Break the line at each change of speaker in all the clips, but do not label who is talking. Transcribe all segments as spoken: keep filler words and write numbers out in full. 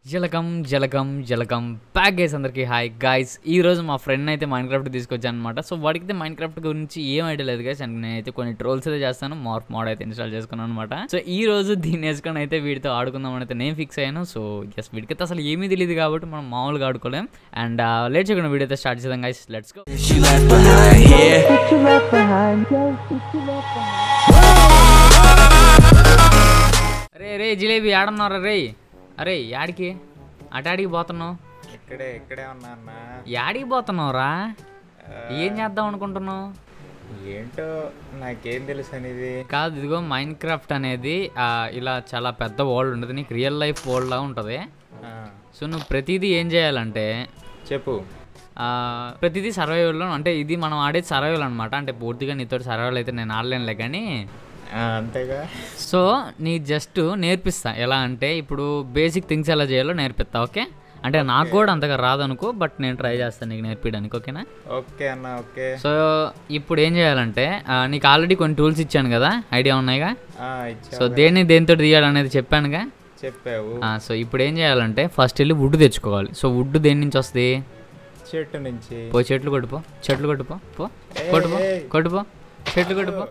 జలకం జలకం జలకం back guys అందరికీ హాయ్ గైస్. ఈ రోజు మా ఫ్రెండ్ అయితే మైన్క్రాఫ్ట్ తీసుకొచ్చాను అనమాట. సో వాడికి అయితే మైన్క్రాఫ్ట్ గురించి ఏం ఐడియా లేదు గైస్, అండ్ నేనైతే కొన్ని ట్రోల్స్ అయితే చేస్తాను. మార్ఫ్ మోడ్ అయితే ఇన్స్టాల్ చేసుకున్నాను అనమాట. సో ఈ రోజు దీన్ని వేసుకొని అయితే వీడితో ఆడుకుందాం అని అయితే నేను ఫిక్స్ అయ్యాను. సో ఎస్, వీడికైతే అసలు ఏమీ తెలియదు కాబట్టి మనం మామూలుగా ఆడుకోలేం. అండ్ లేట్ చేయకుండా వీడియో అయితే స్టార్ట్ చేద్దాం గైస్, లెట్స్ గో. రే రే జిలేబీ ఆడన్నారా రే? అరే యాడికి అటాడికి పోతున్నావు?
ఇక్కడే ఇక్కడే ఉన్నా అన్న.
యాడికి పోతున్నావురా? ఏం చేద్దాం అనుకుంటున్నావు?
ఏంటో నాకేం తెలుసు అనేది
కాదు, ఇదిగో మైన్క్రాఫ్ట్ అనేది ఇలా చాలా పెద్ద వరల్డ్ ఉంటుంది, నీకు రియల్ లైఫ్ వరల్డ్ లా ఉంటుంది. సో నువ్వు ప్రతిదీ ఏం చేయాలంటే
చెప్పు.
ప్రతిదీ సర్వైవల్లో, అంటే ఇది మనం ఆడేది సర్వైవల్ అనమాట. అంటే పూర్తిగా నీతో సర్వైవల్ అయితే నేను ఆడలేనులే కానీ,
అంతేగా.
సో నీ జస్ట్ నేర్పిస్తా ఎలా అంటే, ఇప్పుడు బేసిక్ థింగ్స్ ఎలా చేయాలో నేర్పిస్తా. ఓకే అంటే నాకు కూడా అంతగా రాదనుకో, బట్ నేను ట్రై చేస్తాను నీకు నేర్పించడానికి. ఓకేనా?
ఓకే అన్న. ఓకే.
సో ఇప్పుడు ఏం చేయాలంటే, నీకు ఆల్రెడీ కొన్ని టూల్స్ ఇచ్చాను కదా, ఐడియా ఉన్నాయిగా. సో దేన్ని దేనితో తీయాలనేది చెప్పానుగా,
చెప్పావు.
సో ఇప్పుడు ఏం చేయాలంటే ఫస్ట్ వెళ్ళి వుడ్ తెచ్చుకోవాలి. సో వుడ్ దేని నుంచి వస్తుంది?
చెట్టు నుంచి.
పో చెట్లు కొట్టుపో, చెట్లు కొట్టుపో, పో కొట్టుపో కొట్టుపో చెట్లు కొట్టుపో,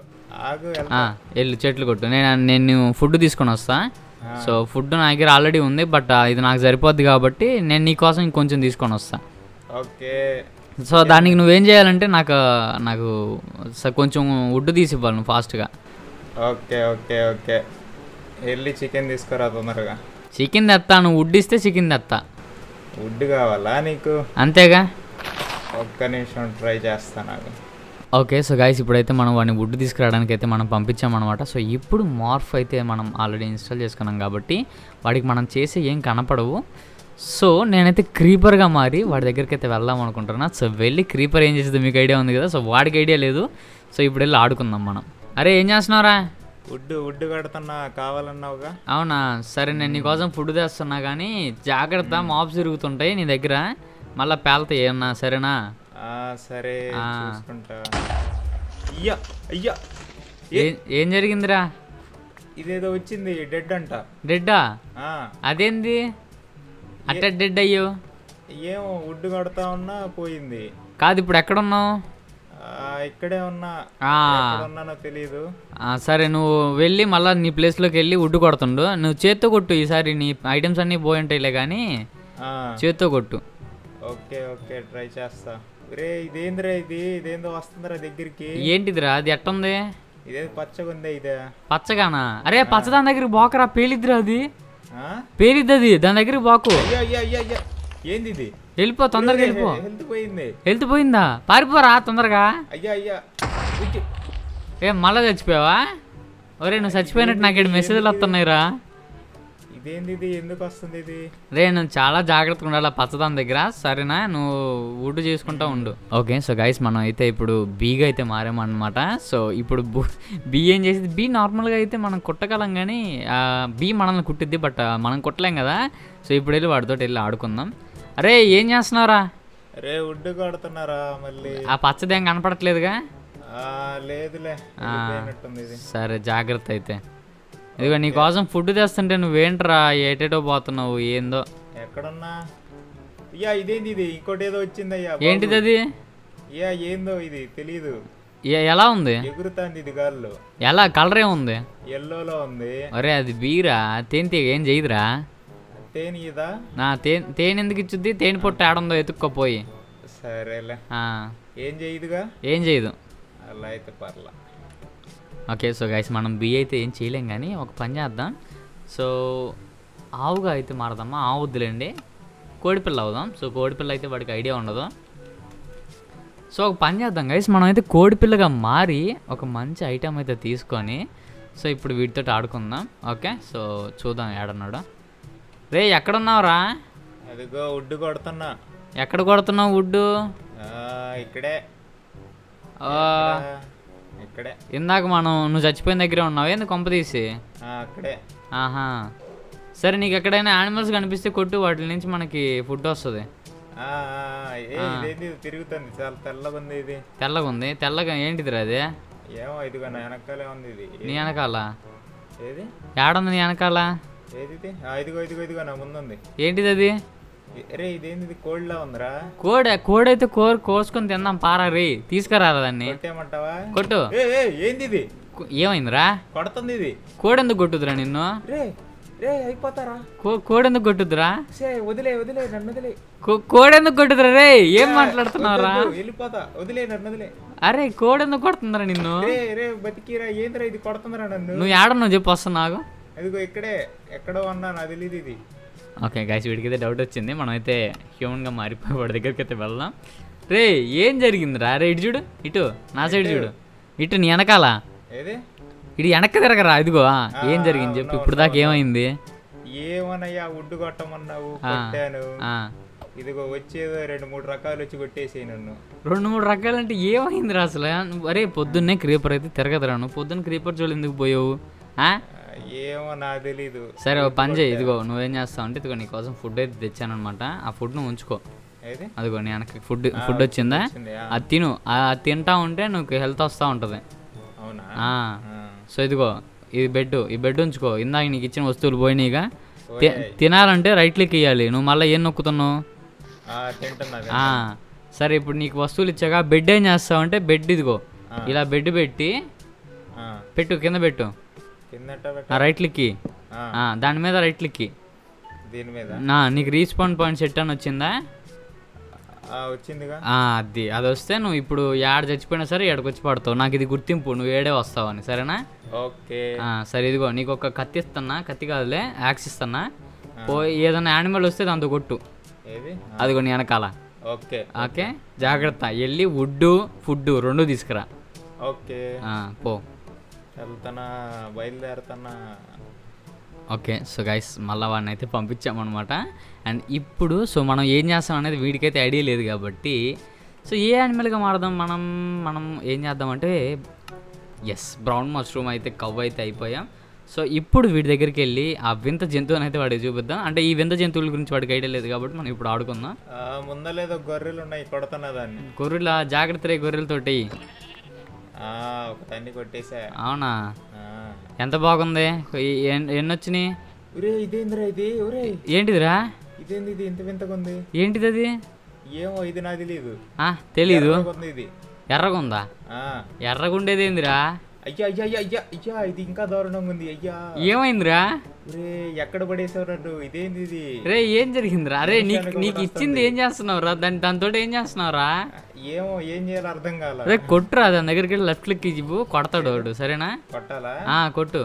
వెళ్ళు చెట్లు కొట్టు. నేను నేను ఫుడ్ తీసుకొని వస్తా. సో ఫుడ్ నా దగ్గర ఆల్రెడీ ఉంది, బట్ ఇది నాకు సరిపోద్ది కాబట్టి నేను నీకోసం ఇంకొంచెం తీసుకొని వస్తా.
ఓకే.
సో దానికి నువ్వేం చేయాలంటే నాకు నాకు కొంచెం వుడ్ తీసి ఇవ్వాలి నువ్వు ఫాస్ట్గా.
Okay okay okay. వెళ్ళి చికెన్ తీసుకురా తొందరగా.
చికెన్ తెస్తా, నువ్వు వుడ్ ఇస్తే చికెన్ తెస్తా.
వుడ్ కావాలా నీకు?
అంతేగా.
ఒక్క నిమిషం ట్రై చేస్తా నాకు.
ఓకే. సో గైస్ ఇప్పుడైతే మనం వాడిని వుడ్ తీసుకురావడానికి అయితే మనం పంపించామన్నమాట. సో ఇప్పుడు మార్ఫ్ అయితే మనం ఆల్రెడీ ఇన్స్టాల్ చేసుకున్నాం కాబట్టి వాడికి మనం చేసే ఏం కనపడవు. సో నేనైతే క్రీపర్గా మారి వాడి దగ్గరికి అయితే వెళ్దాం అనుకుంటున్నా. సో వెళ్ళి క్రీపర్ ఏం చేసేది మీకు ఐడియా ఉంది కదా, సో వాడికి ఐడియా లేదు. సో ఇప్పుడు వెళ్ళి ఆడుకుందాం మనం. అరే ఏం చేస్తున్నావురా?
వుడ్ వుడ్ కడుతున్నా, కావాలన్నావుగా.
అవునా, సరే నేను నీకోసం ఫుడ్ తెస్తున్నా కానీ జాగ్రత్త, మాబ్స్ తిరుగుతుంటాయి నీ దగ్గర, మళ్ళీ పేలతాయి ఏమన్నా. సరేనా?
సరే చూసుకుంటా. అయ్యా అయ్యా,
ఏం జరిగిందిరా?
ఇదేదో వచ్చింది, డెడ్ అంట.
డెడ్డా? అదేంది అట్ట డెడ్ అయ్యో?
ఏమో వుడ్ కడతా ఉన్నా పోయింది.
కాదు ఇప్పుడు ఎక్కడున్నావు?
ఇక్కడే ఉన్నా, ఉన్నానో తెలీదు.
సరే నువ్వు వెళ్ళి మళ్ళీ నీ ప్లేస్లోకి వెళ్ళి వుడ్ కొడుతుండు. నువ్వు చేత్తో కొట్టు, ఈసారి నీ ఐటమ్స్ అన్నీ పోయి ఉంటాయిలే కానీ చేత్తో కొట్టు.
ఓకే ఓకే ట్రై చేస్తా. రే ఇదేంద్రా, ఇది ఇదేందో వస్తుందిరా దగ్గరికి.
ఏంటిదిరా అది? ఎట్టుంది?
ఇదే పచ్చగా ఉందే. ఇదే పచ్చగానా?
అరే పచ్చ దాని దగ్గరికి బాకరా, పేలిద్దిరా అది, పేలిద్ది అది, దాని దగ్గరికి బాకు.
ఏంది ఇది?
వెళ్ళిపో తొందరగా, వెళ్ళిపో.
హెల్త్ పోయింది.
హెల్త్ పోయిందా? పారిపోరా తొందరగా.
అయ్యా అయ్యా,
ఏం మళ్ళా చచ్చిపోయావా? ఒరే నువ్వు చచ్చిపోయినట్టు నాకు ఇక్కడ మెసేజ్లు వస్తున్నాయిరా.
ఇదేంది ఇది? ఎందుకు వస్తుంది ఇది?
రే నువ్వు చాలా జాగ్రత్తగా ఉండాలి పచ్చదాని దగ్గర, సరేనా? నువ్వు వుడ్ చేసుకుంటా ఉండు. ఓకే. సో గైస్ మనం అయితే ఇప్పుడు బీగా అయితే మారామన్నమాట. సో ఇప్పుడు బీ ఏం చేసేది, బీ నార్మల్గా అయితే మనం కుట్టగలం కానీ బీ మనల్ని కుట్టిద్ది, బట్ మనం కుట్టలేం కదా. సో ఇప్పుడు వెళ్ళి వాడితో వెళ్ళి ఆడుకుందాం. అరే ఏం చేస్తున్నారా?
రే వుడ్ కడుతున్నారా మళ్ళీ?
ఆ పచ్చదేం కనపడట్లేదుగా.
లేదులే.
సరే జాగ్రత్త అయితే. ఇదిగో నీకోసం ఫుడ్ తెస్తుంటే నువ్వేంట్రా ఏటేటో పోతున్నావు? ఏందో.
ఎక్కడున్నా? అయ్యా ఇదేంది ఇది? ఇంకోటి ఏదో వచ్చిందయ్యా.
ఏంటిది అది?
యా ఏందో ఇది తెలీదు.
ఎలా ఉంది?
ఎగురుతాంది ఇది గాల్లో.
ఎలా? కలర్ ఏముంది?
ఎల్లోలో ఉంది.
అరే అది బీరా, తేనె ఏం చేయదురా.
తేనె ఇదా?
నా తేనె తేనె ఎందుకు ఇచ్చుద్ది? తేనె పొట్టు ఆడుందో ఎత్తుక్కోపోయి.
సరేలే. ఏం చేయదుగా?
ఏం చేయదు.
అలా అయితే పర్లా.
ఓకే. సో గైస్ మనం బీ అయితే ఏం చేయలేం కానీ ఒక పని చేద్దాం. సో ఆవుగా అయితే మారదమ్మా, ఆవు వద్దులేండి, కోడిపిల్ల అవుదాం. సో కోడిపిల్ల అయితే వాడికి ఐడియా ఉండదు. సో ఒక పని చేద్దాం గైస్, మనం అయితే కోడిపిల్లగా మారి ఒక మంచి ఐటెం అయితే తీసుకొని సో ఇప్పుడు వీటితో ఆడుకుందాం. ఓకే. సో చూద్దాం ఏడన్నాడు. రే ఎక్కడున్నావురా?
అదిగో వుడ్ కొడుతున్నా.
ఎక్కడ కొడుతున్నావు వుడ్డు?
ఇక్కడే ఇక్కడే.
ఇందాక మనం నువ్వు చచ్చిపోయిన దగ్గరే ఉన్నావు, ఏంది కొంప తీసి?
అక్కడే.
ఆహా సరే, నీకు ఎక్కడైనా యానిమల్స్ కనిపిస్తే కొట్టు, వాటి నుంచి మనకి ఫుడ్ వస్తుంది.
తిరుగుతుంది, చాలా తెల్లగా ఉంది. ఇది
తెల్లగా ఉంది? తెల్లగా ఏంటిదిరా అది?
ఏమో ఇదిగో నా వెనకాలే ఉంది. ఇది
నీ వెనకాల?
ఏది?
ఏడుంది నీ వెనకాల?
ఏది ఇదిగో ఇదిగో ఇదిగో నా ముందుంది.
ఏంటిది అది?
రే ఇదేంది కోడిలా ఉందిరా.
కోడే కోడైతే కోరు కోసుకొని తిందాం పారా రే. తీసుకురారా దాన్ని.
కొట్టేమంటావా?
కొట్టు.
ఏంది ఇది?
ఏమైందిరా?
కొడుతుంది ఇది.
కోడెందుకు కొట్టుదురా నిన్ను?
రే రే అయిపోతారా?
కోడెందుకు కొట్టుదురా?
వదిలే వదిలే నన్ను వదిలే.
కోడెందుకు కొట్టుదురా రే? ఏం మాట్లాడుతున్నావురా?
వెళ్ళిపోతా వదిలే నన్ను వదిలే.
అరే కోడెందుకు కొడుతుందిరా నిన్ను?
రే బతికిరా ఏంద్రా ఇది కొడుతుందిరా నన్ను.
నువ్వు ఏడన్నావు చెప్పు వస్తా నాకు.
అదిగో ఇక్కడే ఎక్కడో అన్నా నాకు తెలియదు ఇది.
ఓకే గైస్ వీడికైతే డౌట్ వచ్చింది. మనమైతే హ్యూమన్గా మారిపోయి వాడి దగ్గరికి అయితే వెళ్దాం. రే ఏం జరిగిందిరా? రే ఇటు చూడు, ఇటు నా సైడ్ చూడు, ఇటు నీ వెనకాల
ఏది
ఇటు వెనక్కి తిరగరా. ఇదిగో ఏం జరిగింది చెప్పు. ఇప్పుడు దాకా ఏమైంది?
ఏమనయ్యా ఉడ్డు కొట్టమన్నావు కొట్టాను. ఇదిగో వచ్చేదో రెండు మూడు రకాలు వచ్చి కొట్టేసి నన్ను.
రెండు మూడు రకాలు అంటే ఏమైందిరా అసలు? అరే పొద్దున్నే క్రీపర్ అయితే తిరగదురాను. పొద్దున్న క్రీపర్ చూడు ఎందుకు పోయావు?
ఏమో నాకు తెలీదు.
సరే ఓ పని చేయి. ఇదిగో నువ్వేం చేస్తావు అంటే ఇదిగో నీకోసం ఫుడ్ అయితే తెచ్చాను అనమాట. ఆ ఫుడ్ నువ్వు ఉంచుకో. అదిగో నీ వెనక్కి ఫుడ్ ఫుడ్ వచ్చిందా? అది తిను. అది తింటా ఉంటే నువ్వు హెల్త్ వస్తూ ఉంటుంది. సో ఇదిగో ఇది బెడ్. ఈ బెడ్ ఉంచుకో. ఇందాక నీకు ఇచ్చిన వస్తువులు పోయినాయిగా. తినాలంటే రైట్ క్లిక్ ఇవ్వాలి. నువ్వు మళ్ళీ ఏం నొక్కుతున్నావు? సరే ఇప్పుడు నీకు వస్తువులు ఇచ్చాక బెడ్ ఏం చేస్తావు అంటే బెడ్ ఇదిగో ఇలా బెడ్ పెట్టి పెట్టు, కింద పెట్టు. రైట్ క్లిక్ దాని మీద రైట్ క్లిక్. నీకు రీస్పాన్ పాయింట్ సెట్ అని వచ్చిందా? అది అది వస్తే నువ్వు ఇప్పుడు ఏడ చచ్చిపోయినా సరే ఏడకి వచ్చి పడతావు. నాకు ఇది గుర్తింపు నువ్వు ఏడే వస్తావు అని. సరేనా?
ఓకే
సరే ఇదిగో నీకు ఒక కత్తి ఇస్తున్నా. కత్తి కాదులే యాక్స్ ఇస్తున్నా. పోయి ఏదైనా యానిమల్ వస్తే దాంతో కొట్టు. అదిగో నీ వెనకాల.
ఓకే
ఓకే జాగ్రత్త. వెళ్ళి వుడ్ ఫుడ్ రెండు తీసుకురా.
ఓకే
పో.
వెళ్తానా బయలుదేరుతానా.
ఓకే సో గైస్ మళ్ళీ వాడిని అయితే పంపించామన్నమాట. అండ్ ఇప్పుడు సో మనం ఏం చేస్తాం అనేది వీడికైతే ఐడియా లేదు కాబట్టి సో ఏ యానిమల్గా మారదాం మనం మనం ఏం చేద్దామంటే ఎస్ బ్రౌన్ మష్రూమ్ అయితే కవ్ అయితే అయిపోయాం. సో ఇప్పుడు వీడి దగ్గరికి వెళ్ళి ఆ వింత జంతువుని అయితే వాడికి చూపిద్దాం. అంటే ఈ వింత జంతువుల గురించి వాడికి ఐడియా లేదు కాబట్టి మనం ఇప్పుడు ఆడుకుందాం.
ముందలేదో గొర్రెలు ఉన్నాయి కొడుతున్నా దాన్ని.
గొర్రెల జాగ్రత్త రే గొర్రెలతోటి.
ఒకదాన్ని కొట్టేసా.
అవునా? ఎంత బాగుంది. ఎన్ని వచ్చినాయి?
ఇదేంద్రా ఇది?
ఏంటిదిరా?
ఇదేంది ఇది ఇంత వింతగా ఉంది?
ఏంటిది అది?
ఏమో ఇది నాకు తెలీదు.
తెలీదు.
ఇది
ఎర్రగుందా? ఎర్రగుండేది ఏందిరా?
అయ్యా అయ్యా అయ్యా అయ్యా ఇది ఇంకా దారుణంగా ఉంది. అయ్యా
ఏమైందిరా?
రే ఎక్కడ పడేసావు? ఇదేంది ఇది?
రే ఏం జరిగిందిరా? అరే నీకు నీకు ఇచ్చింది ఏం చేస్తున్నావురా? దాని దానితో ఏం చేస్తున్నావురా?
ఏమో ఏం చేయాలో అర్థం కాల.
రే కొట్టురా దాని దగ్గరికి వెళ్ళి లెఫ్ట్ క్లిక్ ఇవ్వు. కొడతాడు వాడు. సరేనా?
కొట్టాలా?
కొట్టు.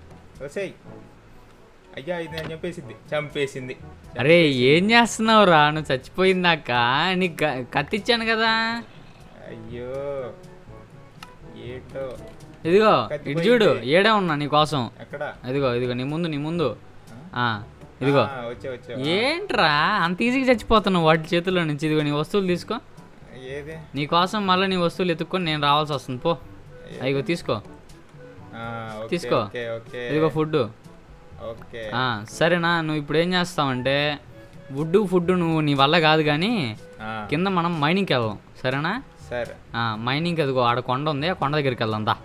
అయ్యా ఇది నేను చంపేసింది చంపేసింది.
అరే ఏం చేస్తున్నావురా? నువ్వు చచ్చిపోయిందాక నీకు కత్తి ఇచ్చాను కదా.
అయ్యో ఏంటో.
ఇదిగో ఇటు చూడు ఏడే ఉన్నా నీ కోసం. ఇదిగో ఇదిగో నీ ముందు నీ ముందు. ఇదిగో ఏంట్రా అంత ఈజీగా చచ్చిపోతున్నావు వాటి చేతుల్లో నుంచి. ఇదిగో నీ వస్తువులు తీసుకో. నీ కోసం మళ్ళీ నీ వస్తువులు ఎత్తుక్కొని నేను రావాల్సి వస్తుంది. పో అదిగో తీసుకో తీసుకో. ఇదిగో ఫుడ్. సరేనా? నువ్వు ఇప్పుడు ఏం చేస్తావంటే వుడ్ ఫుడ్ నువ్వు నీ వల్ల కాదు కానీ కింద మనం మైనింగ్కి వెళ్దాం. సరేనా?
సరే
మైనింగ్కి అదిగో ఆడ కొండ ఉంది. ఆ కొండ దగ్గరికి వెళ్దాం దా.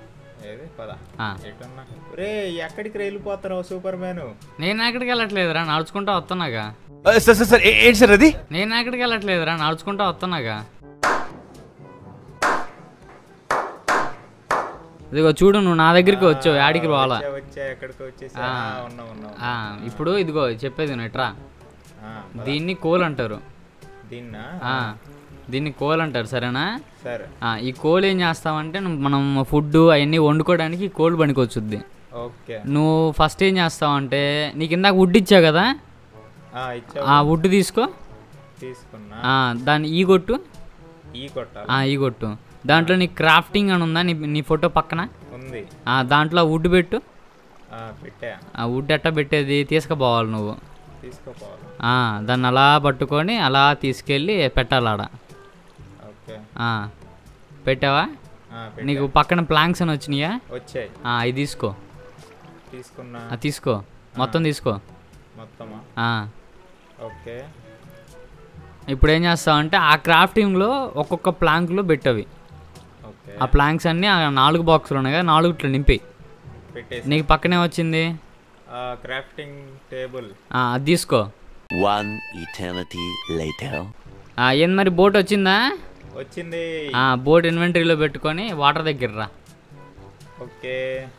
ఎక్కడికి వెళ్ళిపోతున్నావు సూపర్ మ్యాన్?
నేను ఎక్కడికి వెళ్ళట్లేదురా నడుచుకుంటా వస్తున్నాగా.
నేను
ఎక్కడికి వెళ్ళట్లేదురా నడుచుకుంటా వస్తున్నాగా. ఇదిగో చూడు నువ్వు నా దగ్గరికి వచ్చావు. యాడికి రావాలా? ఇప్పుడు ఇదిగో చెప్పేది ఎట్రా. దీన్ని కోల్ అంటారు. దీన్ని కోల్ అంటారు. సరేనా?
సరే.
ఈ కోల్ ఏం చేస్తావంటే మనం ఫుడ్ అవన్నీ వండుకోవడానికి కోల్ పనికొచ్చుద్ది. నువ్వు ఫస్ట్ ఏం చేస్తావంటే నీకు ఇందాక వుడ్ ఇచ్చావు కదా. ఆ వుడ్ తీసుకో. దాన్ని ఈ కొట్టు. ఈ కొట్టు. దాంట్లో నీ క్రాఫ్టింగ్ అని ఉందా? నీ నీ ఫోటో పక్కన
ఉంది.
దాంట్లో వుడ్ పెట్టు. ఆ వుడ్ ఎట్టా పెట్టేది తీసుకుపోవాలి నువ్వు. దాన్ని అలా పట్టుకొని అలా తీసుకెళ్ళి పెట్టాలి ఆడ. పెట్టావా? నీకు పక్కన ప్లాంక్స్ అని వచ్చినాయా?
వచ్చాయి.
అవి తీసుకో.
తీసుకున్నా.
తీసుకో మొత్తం తీసుకో.
ఓకే.
ఇప్పుడు ఏం చేస్తావంటే ఆ క్రాఫ్టింగ్లో ఒక్కొక్క ప్లాంక్లో పెట్టవి. ఆ ప్లాంక్స్ అన్నీ ఆ నాలుగు బాక్సులు ఉన్నాయి కదా నాలుగుట్లో నింపి. నీకు పక్కనే వచ్చింది
క్రాఫ్టింగ్ టేబుల్
అది తీసుకో.
One eternity later.
ఏంది మరి బోట్ వచ్చిందా?
వచ్చింది.
బోట్ ఇన్వెంటరీలో పెట్టుకొని వాటర్ దగ్గర రా.
ఓకే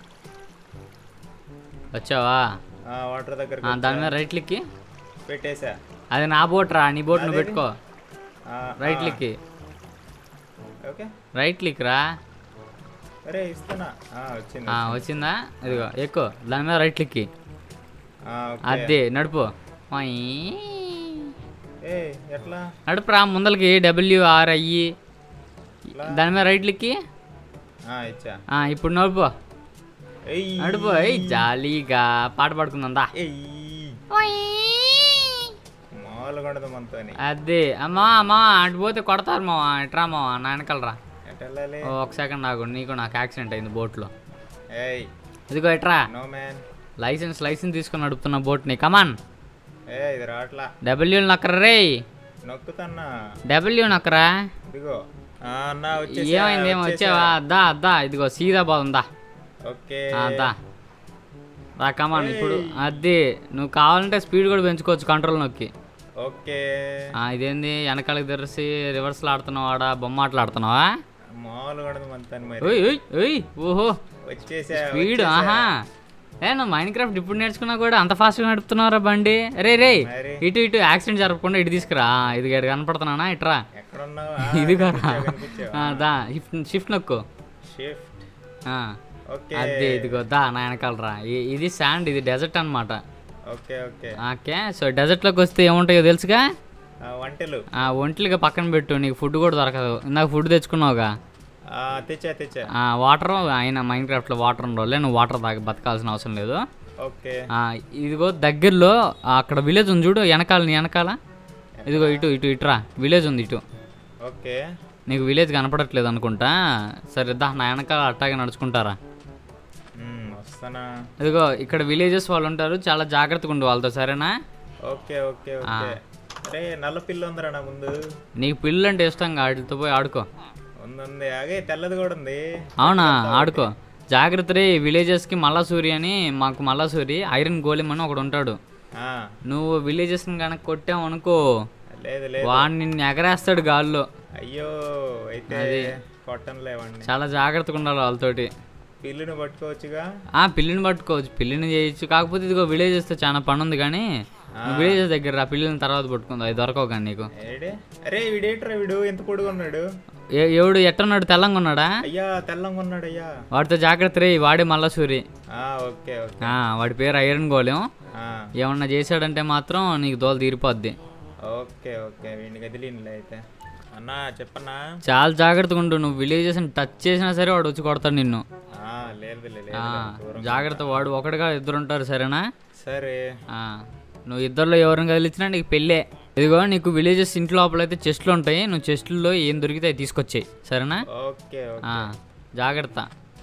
వచ్చావా?
వాటర్ దగ్గర
దాని మీద రైట్ క్లిక్
పెట్టేసా.
అది నా బోట్ రా, నీ బోట్ నువ్వు పెట్టుకో. Right click
okay
right click రా.
అరే ఇస్తున్నా. వచ్చింది
వచ్చిందా? ఇదిగో ఎక్కువ దాని మీద రైట్ క్లిక్. అదే నడుపు.
ఎట్లా
నడుపురా ముందలకి. డబ్ల్యూఆర్ఐ దాని మీద రైట్ క్లిక్. ఇప్పుడు నడుపు నడుపు. జాలీగా పాట పాడుకుందా? అదే అమ్మా అమ్మా అటు పోతే కొడతారు మావా. ఎట్రా మావా నా వెనకాలరా. ఒక సెకండ్ నాకు నీకు నాకు యాక్సిడెంట్ అయింది బోట్లో. ఇదిగో ఎట్రా లైసెన్స్ లైసెన్స్ తీసుకొని నడుపుతున్నా బోట్ని. కమాన్ డబ్ల్యూ నొక్కరా రే. డబ్ల్యూ నొక్కరా. ఏమైంది? ఏమో వచ్చావా? అద్దా అద్దా ఇదిగో సీదా బాగుందా? అద్దా రా కమాన్. ఇప్పుడు అదే నువ్వు కావాలంటే స్పీడ్ కూడా పెంచుకోవచ్చు కంట్రోల్ నొక్కి.
ఓకే
ఇదేంది వెనకాలకి తెరిసి రివర్స్లో ఆడుతున్నావు? ఆడ బొమ్మ ఆటలు ఆడుతున్నావా? ఓహో స్పీడ్. ఆహా ఏ నువ్వు మైండ్ క్రాఫ్ట్ ఇప్పుడు నేర్చుకున్నా కూడా అంత ఫాస్ట్గా నడుపుతున్నావురా బండి. రే రే ఇటు ఇటు యాక్సిడెంట్ జరగకుండా ఇటు తీసుకురా. ఇది గడి కనపడుతున్నానా? ఇట్రా ఇది కదా దా షిఫ్ట్ నొక్కు. అదే ఇదిగో దా నా వెనకాలరా. ఇది శాండ్, ఇది డెజర్ట్ అనమాట. ఓకే సో డెజర్ట్లోకి వస్తే ఏముంటాయో తెలుసుగా?
వంటలు.
ఒంటలుగా పక్కన పెట్టు, నీకు ఫుడ్ కూడా దొరకదు. ఇందాక ఫుడ్ తెచ్చుకున్నావుగా. వాటర్ అయినా మైండ్ క్రాఫ్ట్లో వాటర్ ఉండవులే, నువ్వు వాటర్ తాగి బతకాల్సిన అవసరం లేదు. ఇదిగో దగ్గరలో అక్కడ విలేజ్ ఉంది చూడు, వెనకాల నీ వెనకాల. ఇదిగో ఇటు ఇటు ఇటురా విలేజ్ ఉంది ఇటు.
ఓకే
నీకు విలేజ్ కనపడట్లేదు అనుకుంటా. సరే దా నా వెనకాల అట్టాగే నడుచుకుంటారా. ఇదిగో ఇక్కడ విలేజెస్ వాళ్ళు ఉంటారు, చాలా జాగ్రత్తగా ఉండు వాళ్ళతో. సరేనా?
Okay okay okay. నల్ల పిల్ల ఉందిరా నా ముందు.
నీకు పిల్లలు అంటే ఇష్టం, వాటితో పోయి ఆడుకో.
ఉంది అగే తెల్లది కూడా ఉంది.
అవునా? ఆడుకో జాగ్రత్త రే. విలేజెస్ కి మల్లాసూరి అని, మాకు మల్లాసూరి ఐరన్ గోళం అని ఒకడు ఉంటాడు. నువ్వు విలేజెస్ కనుక కొట్టావు అనుకో వాడిని నిన్ను ఎగరేస్తాడు గాల్లో.
అయ్యో అయితే
చాలా జాగ్రత్తగా ఉండాలి వాళ్ళతోటి.
పిల్లిని పట్టుకోవచ్చుగా?
పిల్లిని పట్టుకోవచ్చు, పిల్లిని చేయొచ్చు. కాకపోతే ఇదిగో విలేజెస్ తో చాలా పని ఉంది. కానీ విలేజెస్ దగ్గర ఆ పిల్లిని తర్వాత పట్టుకుంది, అది దొరకవు కానీ నీకు.
అరే వీడేట్రా వీడు ఎంత పొడుగు ఉన్నాడు?
ఎవడు ఎట్టున్నాడు? తెల్లంగా ఉన్నాడా?
అయ్యా తెల్లంగా ఉన్నాడు అయ్యా.
వాడితో జాగ్రత్త రే. వాడే మల్లాసూరి.
ఓకే
వాడి పేరు ఐరన్ గోళం. ఏమన్నా చేశాడంటే మాత్రం నీకు దోల తీరిపోద్ది.
ఓకే ఓకే వీడిని కదిలిందిలే అయితే. అన్నా చెప్పన్నా
చాలా జాగ్రత్తగా ఉండు. నువ్వు విలేజెస్ టచ్ చేసినా సరే వాడు వచ్చి కొడతాడు నిన్ను. జాగ్రత్త. వాడు ఒకటిగా ఇద్దరు ఉంటారు. సరేనా?
సరే.
నువ్వు ఇద్దరులో ఎవరిని కదిలిచ్చినా నీకు పెళ్ళే. ఇదిగో నీకు విలేజెస్ ఇంట్లో లోపల అయితే చెస్ట్లు ఉంటాయి. నువ్వు చెస్ట్లో ఏం దొరికితే అవి తీసుకొచ్చాయి. సరేనా? జాగ్రత్త.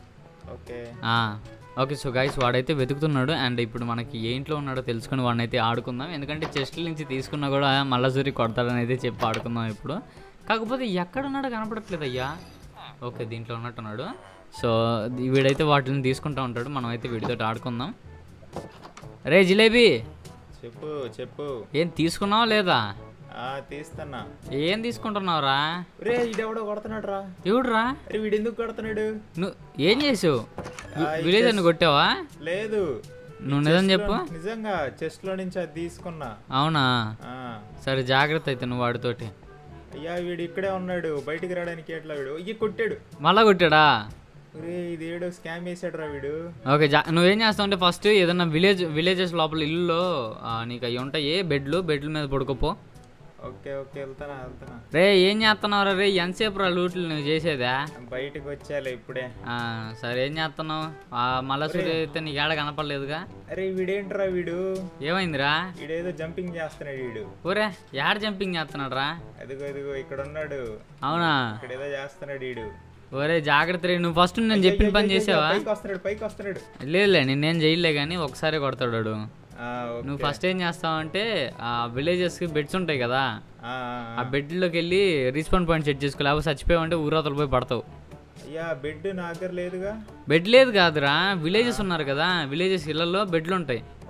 ఓకే సో గైస్ వాడైతే వెతుకుతున్నాడు. అండ్ ఇప్పుడు మనకి ఏ ఇంట్లో ఉన్నాడో తెలుసుకుని వాడిని అయితే ఆడుకుందాం. ఎందుకంటే చెస్ట్ల నుంచి తీసుకున్నా కూడా మల్లసూరి కొడతాడని అయితే చెప్పి ఆడుకుందాం ఇప్పుడు. కాకపోతే ఎక్కడ ఉన్నాడో కనపడట్లేదు అయ్యా. ఓకే దీంట్లో ఉన్నట్టున్నాడు. సో వీడైతే వాటిని తీసుకుంటూ ఉంటాడు. మనం అయితే వీడితో ఆడుకుందాం. రే జిలేబీ
చెప్పు చెప్పు.
ఏం తీసుకున్నావా లేదా?
తీస్తున్నా.
ఏం తీసుకుంటున్నావురా?
రే ఇడెవడో కొడుతున్నాడు రా.
ఎవడురా?
వీడు ఎందుకు కొడుతున్నాడు?
నువ్వు ఏం చేసావు? విలేజ్ అని కొట్టావా?
లేదు
నువ్వు నిజం చెప్పు.
నిజంగా చెస్ట్ లో నుంచి అది తీసుకున్నా.
అవునా? సరే జాగ్రత్త అయితే నువ్వు వాడితోటి.
అయ్యా వీడు ఇక్కడే ఉన్నాడు, బయటికి రావడానికి ఎట్లా? వీడు ఇయ్యి కొట్టాడు.
మళ్ళా కొట్టాడా?
ఇది ఏడో స్కామ్ చేసాడు రా వీడు.
ఓకే నువ్వేం చేస్తావు అంటే ఫస్ట్ ఏదన్నా విలేజ్ విలేజెస్ లోపల ఇల్లులో నీకు అవి ఉంటాయి బెడ్లు, బెడ్ల మీద పడుకోపో.
Okay okay వెళ్తానా వెళ్తానా.
రే ఏం చేస్తున్నావు రే? ఎంతసేపు రా లూట్లు నువ్వు చేసేదా?
బయటకు వచ్చాలే ఇప్పుడే.
సరే ఏం చేస్తున్నావు? మళ్ళా సూర్య అయితే నీకు ఏడ కనపడలేదుగా.
అరే వీడేంట్రా వీడు?
ఏమైందిరా?
వీడేదో జంపింగ్ చేస్తున్నాడు వీడు.
ఊరే ఏడ జంపింగ్ చేస్తున్నాడు రా?
అదిగో ఇదిగో ఇక్కడ ఉన్నాడు.
అవునా?
ఇక్కడ ఏదో చేస్తున్నాడు వీడు.
ఒరే జాగ్రత్త రే. నువ్వు ఫస్ట్ నేను చెప్పిన పని చేసావా?
పైకి వస్తున్నాడు పైకి వస్తున్నాడు.
లేదులే నిన్నేం చేయలే కానీ ఒకసారి కొడతాడు. నువ్వు ఫస్ట్ ఏం చేస్తావంటే ఆ విలేజెస్ కి బెడ్స్ ఉంటాయి కదా, ఆ బెడ్లోకి వెళ్ళి రిస్పాండ్ పాయింట్ సెట్ చేసుకో. లేకపోతే చచ్చిపోయావంటే ఊరవతలు పోయి పడతావు.
బెడ్ నా దగ్గర లేదుగా.
బెడ్ లేదు కాదురా, విలేజెస్ ఉన్నారు కదా, విలేజెస్ ఇళ్లలో బెడ్లు ఉంటాయి.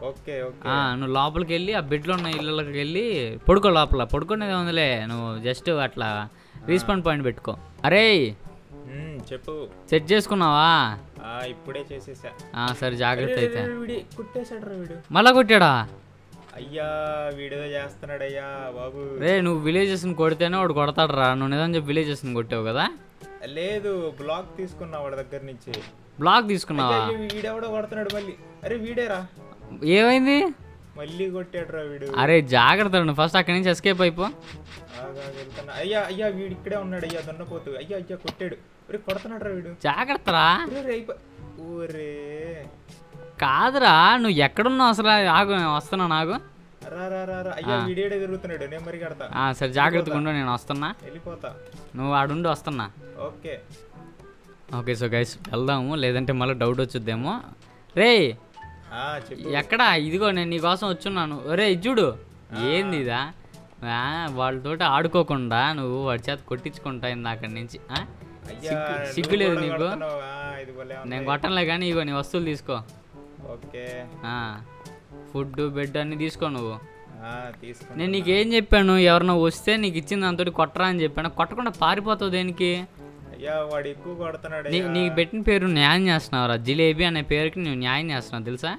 ఓకే ఓకే
నువ్వు లోపలికి వెళ్ళి ఆ బెడ్లో ఉన్న ఇళ్ళకి వెళ్ళి పడుకో, లోపల పడుకునేది ఉందిలే, నువ్వు జస్ట్ అట్లా రీస్పాండ్ పాయింట్ పెట్టుకో. అరే
చెప్పు,
సెట్ చేసుకున్నావా?
ఇప్పుడే చేసేసా.
సరే జాగ్రత్త అయితే.
కుట్టేశాడు రా వీడు.
మళ్ళా కొట్టాడా?
అయ్యా వీడియో చేస్తున్నాడు అయ్యా బాబు.
రే నువ్వు విలేజెస్ కొడితేనే వాడు కొడతాడు రా. నువ్వు నిజం చెప్పి విలేజెస్ కొట్టావు కదా?
లేదు, బ్లాక్ తీసుకున్నా వాడి దగ్గర నుంచి.
బ్లాక్ తీసుకున్నావా?
వీడెవడో కొడుతున్నాడు మళ్ళీ. అరే వీడేరా.
ఏమైంది?
మళ్ళీ కొట్టాడు రా వీడు.
అరే జాగ్రత్త, ఫస్ట్ అక్కడి నుంచి ఎస్కేప్ అయిపో.
అయ్యా అయ్యా వీడు ఇక్కడే ఉన్నాడు అయ్యా, దొన్నపోతు. అయ్యా అయ్యా కొట్టాడు. ఒరే కొడుతున్నాడు రా వీడు.
జాగ్రత్త రా.
ఊరే
కాదురా, నువ్వు ఎక్కడున్నావు అసలు? ఆగు, వస్తున్నా. నాకు
అయ్యా వీడియో తిరుగుతున్నాడు, నేను మరి కడతా.
సరే జాగ్రత్తగా ఉండు, నేను వస్తున్నా.
వెళ్ళిపోతా.
నువ్వు ఆడుండి, వస్తున్నా.
ఓకే
ఓకే సో గైస్ వెళ్దాము, లేదంటే మళ్ళీ డౌట్ వచ్చుద్దేమో. రే ఎక్కడా? ఇదిగో నేను నీకోసం వచ్చున్నాను. రే ఇజ్జుడు, ఏంది ఇదా? వాళ్ళతోటి ఆడుకోకుండా నువ్వు వాడి చేత కొట్టించుకుంటా అక్కడి నుంచి. సిగ్గులేదు నీకు? నేను కొట్టనులే కానీ ఇగో నీ వస్తువులు తీసుకో.
ఓకే
ఫుడ్ బెడ్ అన్ని తీసుకో నువ్వు. నేను నీకేం చెప్పాను? ఎవరన్నా వస్తే నీకు ఇచ్చిన దాంతో కొట్టరా అని చెప్పాను. కొట్టకుండా పారిపోతావు దేనికి? నీకు పెట్టిన పేరు న్యాయం చేస్తున్నావురా. జిలేబీ అనే పేరుకి నువ్వు న్యాయం చేస్తున్నావు తెలుసా?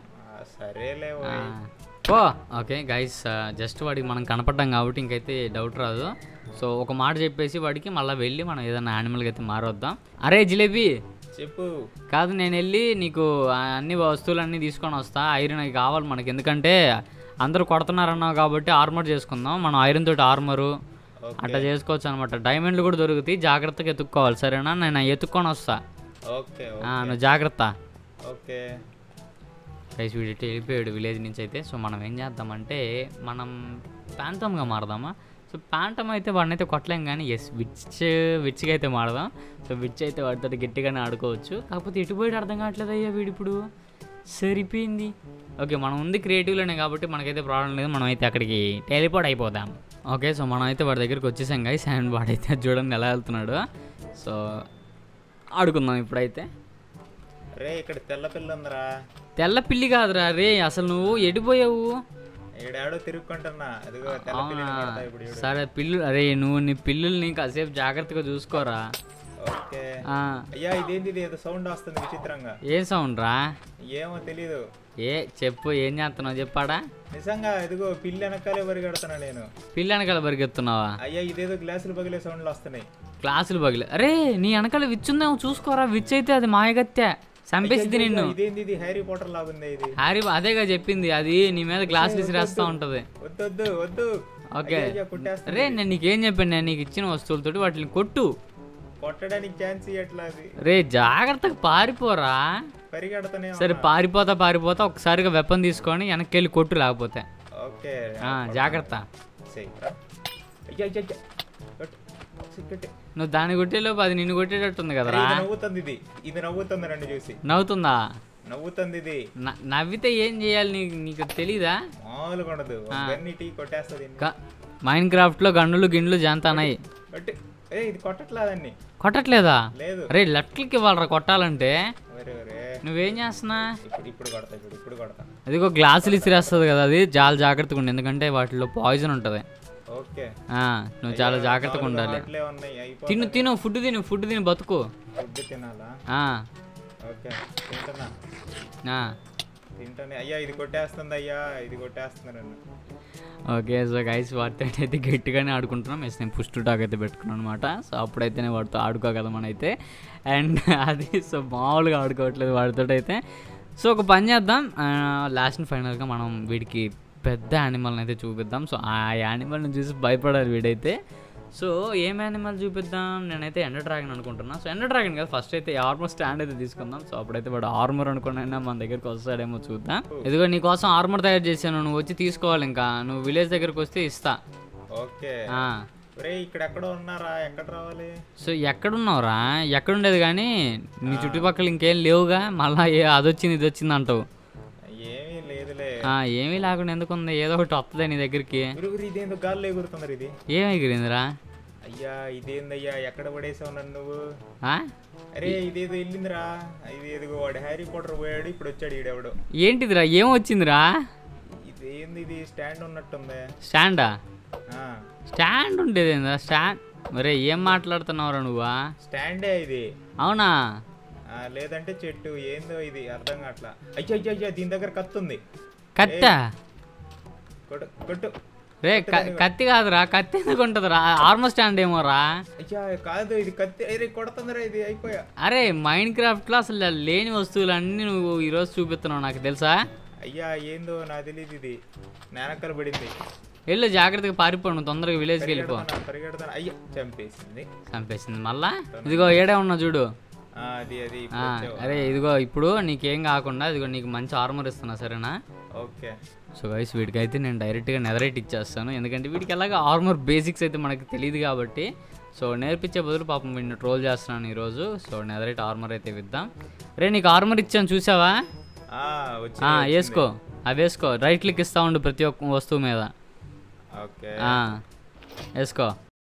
ఓ ఓకే గైస్, జస్ట్ వాడికి మనం కనపడ్డాం కాబట్టి ఇంకైతే డౌట్ రాదు. సో ఒక మాట చెప్పేసి వాడికి మళ్ళీ వెళ్ళి మనం ఏదైనా యానిమల్కి అయితే మారొద్దాం. అరే జిలేబీ
చెప్పు.
కాదు, నేను వెళ్ళి నీకు అన్ని వస్తువులన్నీ తీసుకొని వస్తా. ఐరన్ అవి కావాలి మనకి, ఎందుకంటే అందరూ కొడుతున్నారన్నావు కాబట్టి ఆర్మర్ చేసుకుందాం. మనం ఐరన్ తోటి ఆర్మరు అట్లా చేసుకోవచ్చు అనమాట. డైమండ్లు కూడా దొరుకుతాయి, జాగ్రత్తగా ఎత్తుక్కోవాలి సరేనా? నేను ఎత్తుక్కొని వస్తా. నువ్వు జాగ్రత్త.
ఓకే
రైస్ వీడి వెళ్ళిపోయాడు విలేజ్ నుంచి అయితే. సో మనం ఏం చేద్దామంటే మనం ప్యాంటమ్గా మారదామా? సో ప్యాంటమ్ అయితే వాడిని అయితే కొట్టలేం కానీ ఎస్ విచ్ విచ్గా అయితే మారదాం. సో విచ్ అయితే వాడితో గట్టిగానే ఆడుకోవచ్చు. కాకపోతే ఎటు పోయి అర్థం కావట్లేదు అయ్యా వీడు. ఇప్పుడు సరిపోయింది. ఓకే మనం ఉంది క్రియేటివ్లోనే కాబట్టి మనకైతే ప్రాబ్లం లేదు. మనం అయితే అక్కడికి టెలిపోర్ట్ అయిపోదాం. ఓకే సో మనం అయితే వాడి దగ్గరికి వచ్చేసాం గైస్. అండ్ వాడైతే చూడండి ఎలా వెళ్తున్నాడు. సో ఆడుకుందాం ఇప్పుడైతే.
రే ఇక్కడ తెల్ల పిల్ల ఉందిరా.
తెల్ల పిల్లి కాదురా రే, అసలు నువ్వు ఎడిపోయావు? సరే పిల్లు, అరే నువ్వు నీ పిల్లుల్ని కాసేపు జాగ్రత్తగా చూసుకోరా. ఏం సౌండ్ రా?
ఏమో తెలీదు.
ఏ చెప్పు, ఏం చేస్తున్నావు చెప్పాడా?
నిజంగా ఇదిగో పిల్లి వెనకాలే పరిగెడుతున్నా నేను.
పిల్లి వెనకాల పరిగెత్తున్నావా?
అయ్యా ఇదేదో గ్లాసులు పగిలే సౌండ్లు వస్తున్నాయి.
గ్లాసులు పగిలే? అరే నీ వెనకాల విచ్చుందేమో చూసుకోరా. విచ్ అయితే అది మాయగత్య చంపేసింది నిన్ను.
హ్యారీ పోటర్ లాగుంది ఇది.
హ్యారీ అదేగా చెప్పింది, అది నీ మీద గ్లాసులు విసిరేస్తా ఉంటది.
వద్దు వద్దు.
ఓకే రే నేను నీకేం చెప్పాను? నేను నీకు ఇచ్చిన వస్తువులతోటి వాటిని కొట్టు.
కొట్టడానికి ఛాన్స్ ఇవ్వట్లా.
రే జాగ్రత్తగా పారిపోరా.
పరిగెడతానే.
సరే పారిపోతా పారిపోతా ఒకసారిగా వెపన్ తీసుకొని వెనక్కి వెళ్ళి కొట్టు లేకపోతే.
ఓకే
జాగ్రత్త. నువ్వు దాన్ని కొట్టేలోపు అది నిన్ను కొట్టేటట్టుంది కదరా.
నవ్వుతుంది ఇది. ఇది నవ్వుతుంది నన్ను చూసి.
నవ్వుతుందా?
నవ్వుతుంది ఇది.
నవ్వితే ఏం చేయాలి నీకు నీకు తెలీదా?
మామూలుగా ఉండదు, కొట్టేస్తుంది.
మైన్ క్రాఫ్ట్ లో గండులు గిండ్లు జంతానాయి.
ఇది కొట్టట్లేదండి.
కొట్టట్లేదా?
లేదు.
అరే లెఫ్ట్కి ఇవ్వాలరా కొట్టాలంటే. నువ్వేం చేస్తున్నా?
ఇప్పుడు కొడతా ఇప్పుడు కొడతా.
అదిగో గ్లాసులు ఇసిరేస్తుంది కదా, అది చాలా జాగ్రత్తగా ఉండి, ఎందుకంటే వాటిలో పాయిజన్ ఉంటుంది. నువ్వు చాలా జాగ్రత్తగా ఉండాలి. తిను తిను ఫుడ్ తిను ఫుడ్ తిని బతుకు. ఓకే సో గైస్ వాటితో అయితే గట్టిగానే ఆడుకుంటున్నాం. ఎస్ నేను పుష్ టు టాక్ అయితే పెట్టుకున్నాను అనమాట. సో అప్పుడైతేనే వాటితో ఆడుకోగలం మనం అయితే. అండ్ అది సో మామూలుగా ఆడుకోవట్లేదు వాటితో అయితే. సో ఒక పని చేద్దాం, లాస్ట్ అండ్ ఫైనల్గా మనం వీడికి పెద్ద యానిమల్ని అయితే చూపిద్దాం. సో ఆ యానిమల్ని చూసి భయపడాలి వీడైతే. సో ఏం యానిమల్ చూపిద్దాం? నేనైతే ఎండర్ డ్రాగన్ అనుకుంటున్నా. సో ఎండర్ డ్రాగన్ కదా, ఫస్ట్ అయితే ఆర్మర్ స్టాండ్ అయితే తీసుకుందాం. సో అప్పుడైతే వాడు ఆర్మర్ అనుకున్నా మన దగ్గరికి వస్తాడేమో చూద్దాం. ఇదిగో నీకోసం ఆర్మర్ తయారు చేశాను, నువ్వు వచ్చి తీసుకోవాలి. ఇంకా నువ్వు విలేజ్ దగ్గరకు వస్తే ఇస్తా.
ఓకే ఇక్కడ ఎక్కడ ఉన్నారా? ఎక్కడ రావాలి?
సో ఎక్కడున్నావురా? ఎక్కడుండేది కానీ నీ చుట్టుపక్కల ఇంకేం లేవుగా. మళ్ళీ అది వచ్చింది ఇది వచ్చింది అంటావు. ఏమీ లేకుండా ఎందుకుంది? ఏదో ఒకటి వస్తుంది నీ దగ్గరికి. ఏమి ఎగిరిందిరా?
అయ్యా ఇదేందయ్యా, ఎక్కడ పడేసావు నన్ను నువ్వు? అరే ఇదేదో వెళ్ళిందిరా. ఇది ఎదుగు వాడు హ్యారీ పోటర్ పోయాడు, ఇప్పుడు వచ్చాడు ఈడెవడు.
ఏంటిదిరా? ఏం వచ్చిందిరా?
ఏంది ఇది స్టాండ్ ఉన్నట్టుంది.
స్టాండా? స్టాండ్ ఉండేది స్టాండ్. మరే ఏం మాట్లాడుతున్నావురా నువ్వా?
స్టాండే ఇది.
అవునా?
లేదంటే చెట్టు ఏందో ఇది అర్థం కావట్లా. అయ్యో అయ్యో అయ్యో దీని దగ్గర కత్తి ఉంది.
కత్త?
కొట్టు కొట్టు.
రే కత్తి కాదురా, కత్తి ఎందుకు ఉంటుందిరా? ఆర్మర్ స్టాండ్ ఏమోరా?
అయ్యా కాదు ఇది కత్తి. అరే కొడుతుందిరా ఇది. అయిపోయా.
అరే మైండ్ క్రాఫ్ట్ లో అసలు లేని వస్తువులు అన్ని నువ్వు ఈరోజు చూపిస్తున్నావు నాకు తెలుసా?
అయ్యా ఏందో నాకు తెలియదు. ఇది నేనక్కలు పడింది.
వెళ్ళు జాగ్రత్తగా పారిపోను, తొందరగా విలేజ్కి వెళ్ళిపో.
పరిగెడతాను. అయ్యా చంపేసింది.
చంపేసింది మళ్ళా. ఇదిగో ఏడే ఉన్నా చూడు.
అది అది
అరే ఇదిగో ఇప్పుడు నీకేం కాకుండా ఇదిగో నీకు మంచి ఆర్మర్ ఇస్తున్నా సరేనా?
ఓకే.
సో గైస్ వీడికి అయితే నేను డైరెక్ట్గా నెదరైట్ ఇచ్చేస్తాను, ఎందుకంటే వీడికి ఎలాగ ఆర్మర్ బేసిక్స్ అయితే మనకు తెలియదు కాబట్టి. సో నేర్పించే బదులు పాపం వీడిని ట్రోల్ చేస్తున్నాను ఈరోజు. సో నెదరైట్ ఆర్మర్ అయితే ఇద్దాం. రే నీకు ఆర్మర్ ఇచ్చాను చూసావా? వేసుకో, అవి వేసుకో. రైట్ క్లిక్ ఇస్తా ఉండు ప్రతి ఒక్క వస్తువు మీద. వేసుకో.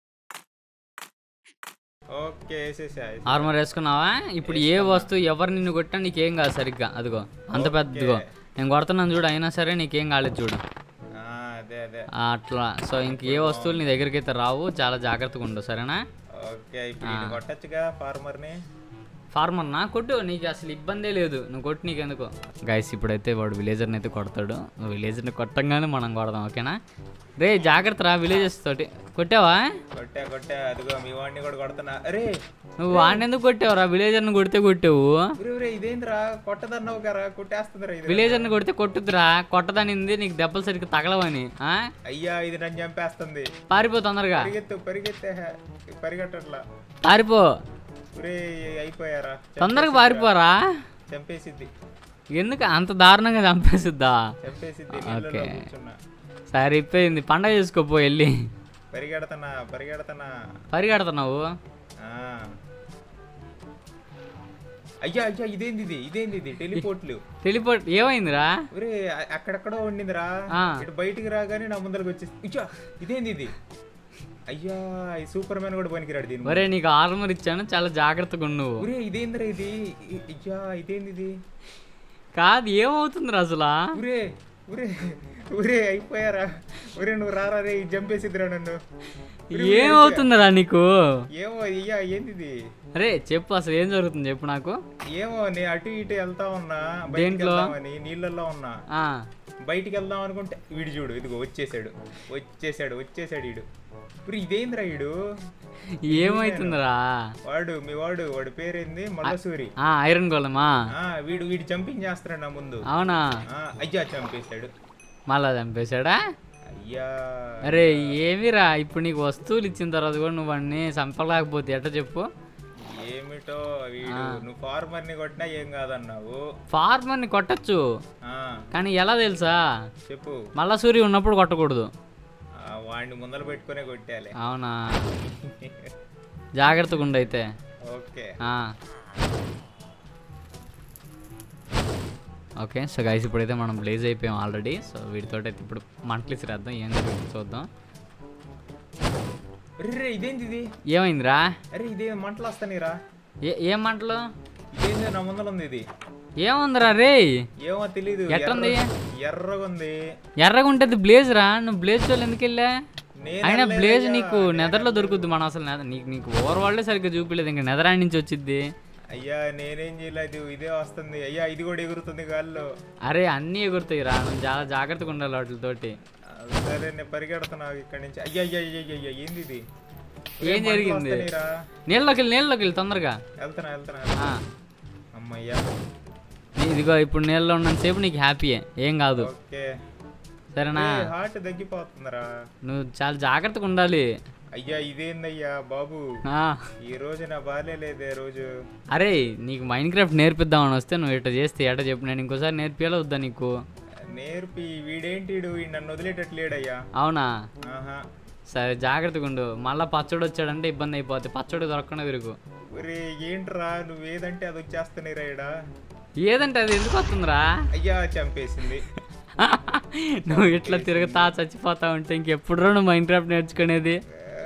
ఆర్మర్ వేసుకున్నావా? ఇప్పుడు ఏ వస్తువు ఎవరు నిన్ను కొట్టా నీకేం కాదు సరిగ్గా. అదిగో అంత పెద్దదిగో నేను కొడుతున్నాను చూడు, అయినా సరే నీకేం కాలేదు చూడు అట్లా. సో ఇంక ఏ వస్తువులు నీ దగ్గరికి అయితే రావు, చాలా జాగ్రత్తగా ఉండు సరేనా? ఫార్మర్నా? కొట్టు, నీకు అసలు ఇబ్బందే లేదు, నువ్వు కొట్టు, నీకెందుకు. గైస్ ఇప్పుడైతే వాడు విలేజర్ని అయితే కొడతాడు, విలేజర్ని కొట్టంగానే మనం కొడదాం ఓకేనా? రే జాగ్రత్త రా, విలేజెస్ తోటి. కొట్టావా? నువ్వు వాడిని ఎందుకు కొట్టావురా? విలేజర్ని కొడితే కొట్టావు. విలేజర్ని కొడితే కొట్టుద్దురా, కొట్టదనింది నీకు దెబ్బలు సరిగ్గా తగలవని.
అయ్యా ఇది నన్ను చంపేస్తుంది.
పారిపో తొందరగా.
పరిగెట్టట్లా.
పారిపో.
అయిపోయారా?
తొందరగా పారిపోరా.
చంపేసిద్ది.
ఎందుకు అంత దారుణంగా చంపేసిద్దా?
చంపేసిద్ది.
ఓకే సరిపోయింది, పండగ చేసుకోపో వెళ్ళి.
పరిగెడతానా పరిగెడతానా
పరిగెడుతున్నావు?
అయ్యా అయ్యా ఇదేంది ఇది ఇదేంది ఇది టెలిపోర్ట్లు.
టెలిపోర్ట్ ఏమైందిరా?
ఒరే అక్కడెక్కడో ఉండిందిరా, ఇటు బయటికి రాగానే నా ముందరకు వచ్చేసి. అయ్యా ఇదేంది ఇది? అయ్యా ఈ సూపర్ మ్యాన్ కూడా పనికిరాడు దీని.
ఒరే నీకు ఆర్మర్ ఇచ్చాను, చాలా జాగ్రత్తగా నువ్వు.
ఒరే ఇదేందిరా ఇది? అయ్యా ఇదేంది ఇది?
కాదు ఏమవుతుందిరా అసలు?
ఒరే ఒరే ఒరే అయిపోయారా? ఒరే నువ్వు రారా రే, చంపేసిద్దిరా నన్ను.
ఏమవుతుందిరా నీకు?
ఏమో అయ్యా ఏంది ఇది?
అరే చెప్పు అసలు ఏం జరుగుతుంది చెప్పు నాకు.
ఏమో నేను అటు ఇటు వెళ్తా ఉన్నా, బయటలో నీళ్ళల్లో ఉన్నా, బయటికి వెళ్దాం అనుకుంటే వీడు చూడు ఇదిగో వచ్చేసాడు వచ్చేసాడు వచ్చేసాడు వీడు. ఇప్పుడు ఇదేంద్రా వీడు?
ఏమైతుందిరా?
వాడు మీ వాడు వాడి పేరేంది? మల్లసూరి.
ఐరన్ గోళమా?
వీడు వీడు జంపింగ్ చేస్తున్నాడు నా ముందు.
అవునా?
అయ్యా చంపేశాడు.
మళ్ళా చంపేశాడా?
అయ్యా
అరే ఏమిరా ఇప్పుడు నీకు వస్తువులు ఇచ్చిన తర్వాత కూడా నువ్వు అన్ని చంపలేకపోతే ఎట్లా చెప్పు?
ఏమిటో వీడు, నువ్వు ఫార్మర్ ని కొట్టినా ఏం కాదన్నావు.
ఫార్మర్ ని కొట్టచ్చు కానీ ఎలా తెలుసా?
చెప్పు.
మళ్ళా సూర్య ఉన్నప్పుడు కొట్టకూడదు,
వాడిని ముందర పెట్టుకునే కొట్టాలి.
అవునా? జాగ్రత్తగా ఉండు అయితే.
ఓకే
ఓకే సో గైస్ ఇప్పుడైతే మనం బ్లేజ్ అయిపోయాం ఆల్రెడీ. సో వీటితో అయితే ఇప్పుడు మంటలు ఇసిరేద్దాం, ఏం జరుగుతుంది చూద్దాం.
రే ఇదేంటి ఇది?
ఏమైందిరా?
అరే ఇదే మంటలు వస్తానిరా.
ఏం మంటలు?
ఇదేంటి నా ముందర ఉంది ఇది?
ఏముందిరా రే?
ఏమో తెలీదు.
ఎట్టుంది?
ఎర్రగా ఉంది.
ఎర్రగా ఉంటుంది బ్లేజ్ రా. నువ్వు బ్లేజ్ వాళ్ళు ఎందుకు వెళ్ళా? అయినా బ్లేజ్ నీకు నెదర్లో దొరుకుద్ది. మనం అసలు నీకు నీకు ఓవర్ వాళ్ళే సరిగ్గా చూపించలేదు, ఇంకా నెదర్ ఆడి నుంచి వచ్చిద్ది.
అయ్యా నేనేం చేయలేదు, ఇదే వస్తుంది. అయ్యా ఇది కూడా ఎగురుతుంది గాల్లో.
అరే అన్నీ ఎగురుతాయి రా, నువ్వు చాలా జాగ్రత్తగా ఉండాలి వాటితోటి.
సరే నేను పరిగెడుతున్నా ఇక్కడ నుంచి. అయ్యా అయ్యా అయ్యా ఏంది ఇది?
ఏం జరిగింది? నీళ్ళలోకి వెళ్ళి నీళ్ళలోకి వెళ్ళి తొందరగా.
వెళ్తున్నా వెళ్తున్నా. అమ్మయ్యా
ఇదిగో ఇప్పుడు నీళ్ళలో ఉన్నంత సేపు నీకు హ్యాపీయే, ఏం కాదు సరేనా?
హార్ట్ తగ్గిపోతుందిరా.
నువ్వు చాలా జాగ్రత్తగా ఉండాలి.
అయ్యా ఇదేందయ్యా బాబు, ఈ రోజు నా బాలే లేదే రోజు.
అరే నీకు మైండ్ క్రాఫ్ట్ నేర్పిద్దామని వస్తే నువ్వు ఇట్లా చేస్తే ఎట చెప్పు, నేను ఇంకోసారి నేర్పియాలా వద్దా నీకు?
నేర్పి వీడేంటి నన్ను వదిలేటట్లేడయ్యా.
అవునా? సరే జాగ్రత్తగా ఉండు, మళ్ళా పచ్చడి వచ్చాడంటే ఇబ్బంది అయిపోతుంది, పచ్చడి దొరకకుండా తిరుగు.
ఒరే ఏంట్రా నువ్వు ఏదంటే అది వచ్చేస్తున్నాయిరా ఇడా.
ఏదంటే అది ఎందుకు వస్తుందిరా?
అయ్యా చంపేసింది.
నువ్వు ఇట్లా తిరుగుతా చచ్చిపోతా ఉంటే ఇంకెప్పుడు నువ్వు మైండ్ క్రాఫ్ట్ నేర్చుకునేది?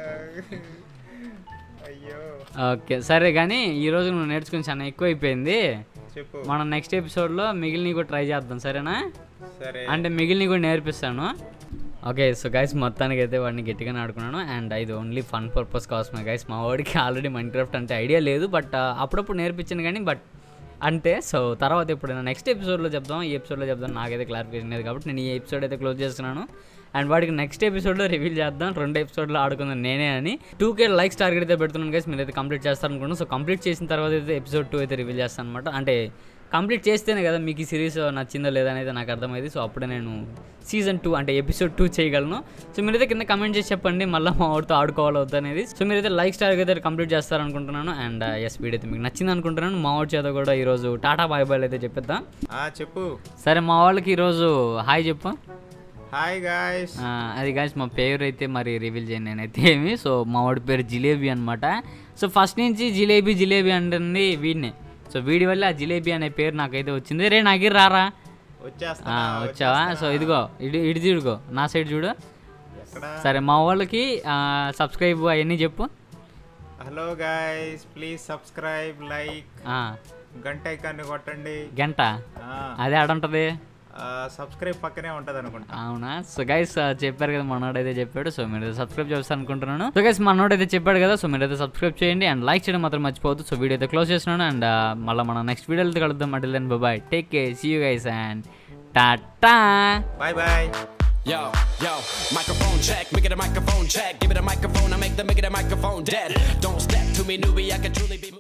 అయ్యో
ఓకే సరే కానీ ఈరోజు నువ్వు నేర్చుకుని చాలా ఎక్కువ అయిపోయింది.
చెప్పు.
మనం నెక్స్ట్ ఎపిసోడ్లో మిగిలినవి కూడా ట్రై చేద్దాం సరేనా?
సరే
అంటే మిగిలిన కూడా నేర్పిస్తాను. ఓకే సో గైస్ మొత్తానికి అయితే వాడిని గట్టిగానే ఆడుకున్నాను. అండ్ ఇది ఓన్లీ ఫన్ పర్పస్ కోసమే గైస్. మా వాడికి ఆల్రెడీ మైన్క్రాఫ్ట్ అంటే ఐడియా లేదు, బట్ అప్పుడప్పుడు నేర్పించాను కానీ బట్ అంటే సో తర్వాత ఎప్పుడైనా నెక్స్ట్ ఎపిసోడ్లో చెప్దాం. ఈ ఎపిసోడ్లో చెప్దాం, నాకైతే క్లారిఫికేషన్ లేదు కాబట్టి నేను ఈ ఎపిసోడ్ అయితే క్లోజ్ చేస్తున్నాను. అండ్ వాడికి నెక్స్ట్ ఎపిసోడ్లో రివీల్ చేద్దాం, రెండు ఎపిసోడ్లో ఆడుకుందాం నేనే అని. టూ కే లైక్స్ టార్గెట్ అయితే పెడుతున్నాను గైస్, మీరైతే కంప్లీట్ చేస్తారనుకున్నాను. సో కంప్లీట్ చేసిన తర్వాత అయితే ఎపిసోడ్ టూ అయితే రివీల్ చేస్తాను అనమాట. అంటే కంప్లీట్ చేస్తేనే కదా మీకు ఈ సిరీస్ నచ్చిందో లేదా అనేది నాకు అర్థమైంది. సో అప్పుడే నేను సీజన్ టూ అంటే ఎపిసోడ్ టూ చేయగలను. సో మీరైతే కింద కమెంట్ చేసి చెప్పండి మళ్ళీ మా వాడితో ఆడుకోవాలి వద్దు అనేది. సో మీరైతే లైక్ స్టార్ అయితే కంప్లీట్ చేస్తారనుకుంటున్నాను. అండ్ ఎస్ వీడియో అయితే మీకు నచ్చింది అనుకుంటున్నాను. మా వాడి చేత కూడా ఈరోజు టాటా బాయ్ బాయ్ అయితే చెప్పేద్దాం.
చెప్పు.
సరే మా వాళ్ళకి ఈరోజు హాయ్ చెప్పు.
Hi guys.
అది గాయ్స్ మా పేరు అయితే మరి రివీల్ చేయను నేనైతే ఏమి. సో మా వాడి పేరు జిలేబీ అనమాట. సో ఫస్ట్ నుంచి జిలేబీ జిలేబీ అంటుంది వీడినే. సో వీడి వల్ల ఆ జిలేబీ అనే పేరు నాకైతే వచ్చింది. రే నాకి రారా వచ్చావా? సో ఇదిగో ఇటు ఇటు చూడుకో, నా సైడ్ చూడు. సరే మా వాళ్ళకి సబ్స్క్రైబ్ అవన్నీ చెప్పు.
Hello guys, please subscribe, like, గంట ఐకాన్ని కొట్టండి.
గంట అదే ఆడుంటది,
సబ్స్క్రైబ్ పక్కనే ఉంటది అనుకుంటా.
అవునా? సో గైస్ చెప్పారు కదా మనోడు అయితే చెప్పాడు. సో మీరు సబ్స్క్రైబ్ చేస్తాను అనుకుంటున్నాను. సో గైస్ మనోడు అయితే చెప్పాడు కదా, సో మీరైతే సబ్స్క్రైబ్ చేయండి అండ్ లైక్ చేయడం మాత్రం మర్చిపోవద్దు. సో వీడియో అయితే క్లోజ్ చేస్తున్నాను అండ్ మళ్ళీ మనం నెక్స్ట్ వీడియోలో కలుద్దాం. అంటే then bye, take care, see you guys and tata,
bye bye.
Yo, yo, microphone check, make it a microphone check. Give it a microphone, I make the make it a microphone dead. Don't step to me, newbie, I can truly be